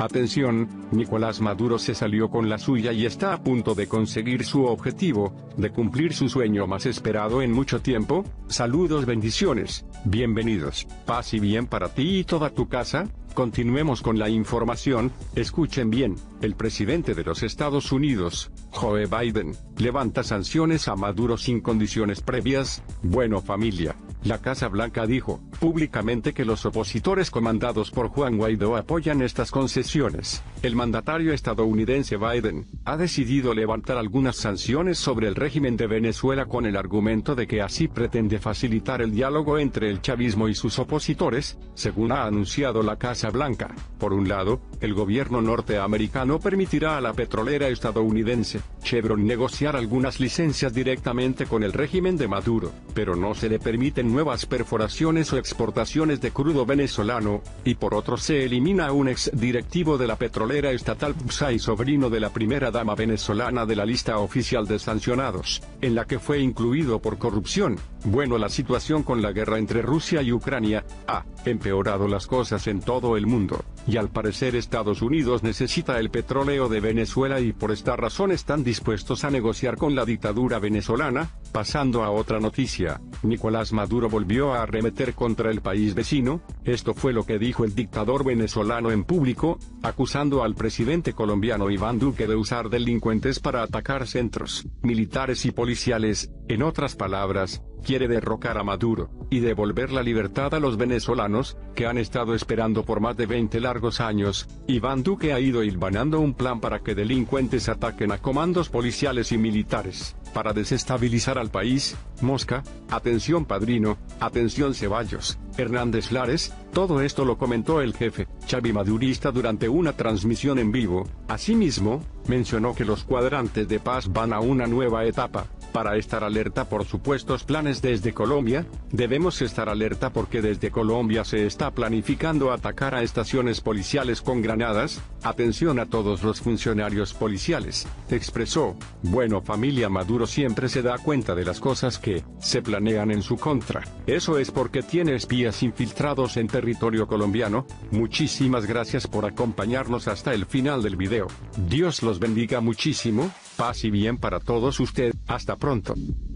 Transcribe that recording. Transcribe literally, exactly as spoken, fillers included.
Atención, Nicolás Maduro se salió con la suya y está a punto de conseguir su objetivo, de cumplir su sueño más esperado en mucho tiempo. Saludos, bendiciones, bienvenidos, paz y bien para ti y toda tu casa. Continuemos con la información. Escuchen bien, el presidente de los Estados Unidos, Joe Biden, levanta sanciones a Maduro sin condiciones previas. Bueno, familia, la Casa Blanca dijo públicamente que los opositores comandados por Juan Guaidó apoyan estas concesiones. El mandatario estadounidense Biden ha decidido levantar algunas sanciones sobre el régimen de Venezuela con el argumento de que así pretende facilitar el diálogo entre el chavismo y sus opositores, según ha anunciado la Casa Blanca. Por un lado, el gobierno norteamericano permitirá a la petrolera estadounidense, Chevron, negociar algunas licencias directamente con el régimen de Maduro, pero no se le permiten nuevas perforaciones o exportaciones de crudo venezolano, y por otro se elimina a un ex directivo de la petrolera estatal P S A y sobrino de la primera dama venezolana de la lista oficial de sancionados, en la que fue incluido por corrupción. Bueno, la situación con la guerra entre Rusia y Ucrania ha empeorado las cosas en todo el mundo, y al parecer Estados Unidos necesita el petróleo de Venezuela y por esta razón están dispuestos a negociar con la dictadura venezolana. Pasando a otra noticia, Nicolás Maduro volvió a arremeter contra el país vecino. Esto fue lo que dijo el dictador venezolano en público, acusando al presidente colombiano Iván Duque de usar delincuentes para atacar centros militares y policiales. En otras palabras, quiere derrocar a Maduro y devolver la libertad a los venezolanos, que han estado esperando por más de veinte largos años. Iván Duque ha ido hilvanando un plan para que delincuentes ataquen a comandos policiales y militares, para desestabilizar al país. Mosca, atención Padrino, atención Ceballos, Hernández Lares, todo esto lo comentó el jefe chavimadurista durante una transmisión en vivo. Asimismo, mencionó que los cuadrantes de paz van a una nueva etapa. Para estar alerta por supuestos planes desde Colombia, debemos estar alerta porque desde Colombia se está planificando atacar a estaciones policiales con granadas. Atención a todos los funcionarios policiales, expresó. Bueno, familia, Maduro siempre se da cuenta de las cosas que se planean en su contra. Eso es porque tiene espías infiltrados en territorio colombiano. Muchísimas gracias por acompañarnos hasta el final del video. Dios los bendiga muchísimo, paz y bien para todos ustedes. Hasta pronto.